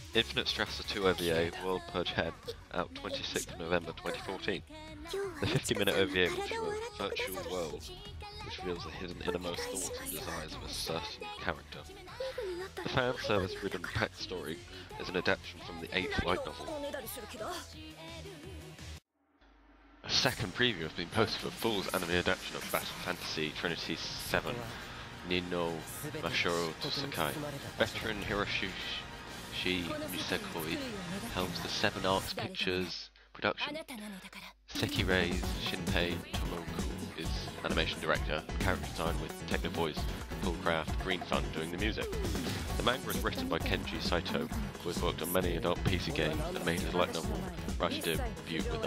Infinite Strasser 2 OVA World Purge Head, out 26th November 2014. The 50-minute OVA will show a virtual world which reveals the hidden innermost thoughts and desires of a certain character. The fan service-ridden pack story is an adaptation from the 8th light novel. A second preview has been posted for Fool's anime adaptation of Battle Fantasy Trinity 7, Nino Mashiro Sakai. Veteran Hiroshi Nisekoi helms the Seven Arcs Pictures production. Sekirei Shinpei Tomoku is animation director, character design with Technoboys, Fullcraft, Green Fun doing the music. The manga is written by Kenji Saito, who has worked on many adult PC games and made his light novel writing debut with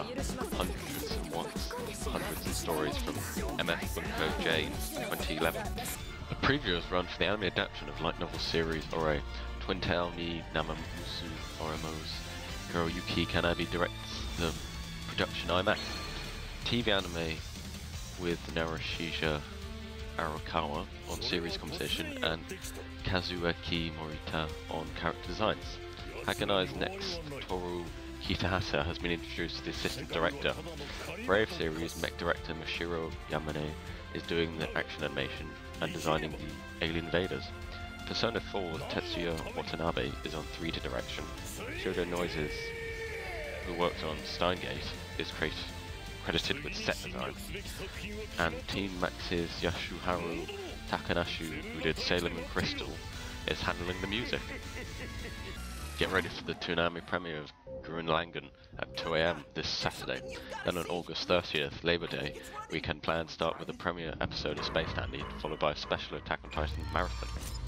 hundreds of stories from MF Bunko J in 2011. A preview is run for the anime adaptation of light novel series Ore. Twintail ni Namamusu Orimo's Hiroyuki Kanabe directs the production IMAX. TV anime with Narushija Arakawa on series composition and Kazuaki Morita on character designs. Haganai's next Toru Kitahasa has been introduced as the assistant director. Brave series mech director Mashiro Yamane is doing the action animation and designing the alien invaders. Persona 4's Tetsuya Watanabe is on 3D direction. Shodo Noises, who worked on Steingate, is credited with set design. And Team Max's Yasuharu Takanashu, who did Salem and Crystal, is handling the music. Get ready for the Toonami premiere of Gurren Lagann at 2 AM this Saturday. Then on August 30th, Labor Day, weekend plans start with the premiere episode of Space Dandy, followed by a special Attack on Titan marathon.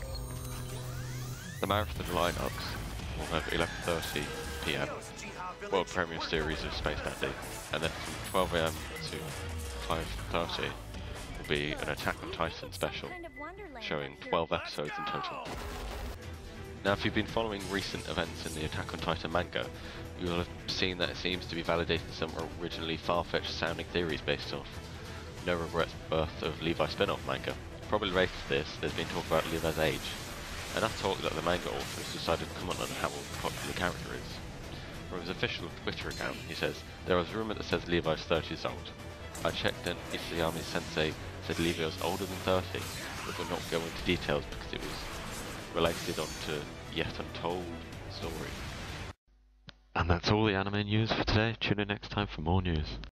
The marathon lineups will have 11:30 PM, world premiere series of Space Dandy, and then from 12 AM to 5:30 will be an Attack on Titan special, showing 12 episodes in total. Now, if you've been following recent events in the Attack on Titan manga, you will have seen that it seems to be validating some originally far-fetched sounding theories based off No Regrets Birth of Levi spin-off manga. Probably related to this, there's been talk about Levi's age. Enough talk that the manga authors decided to comment on how popular the character is. From his official Twitter account, he says, "There was a rumor that says Levi's 30 years old. I checked and Isayami sensei said Levi was older than 30, but will not go into details because it was related onto yet untold story." And that's all the anime news for today. Tune in next time for more news.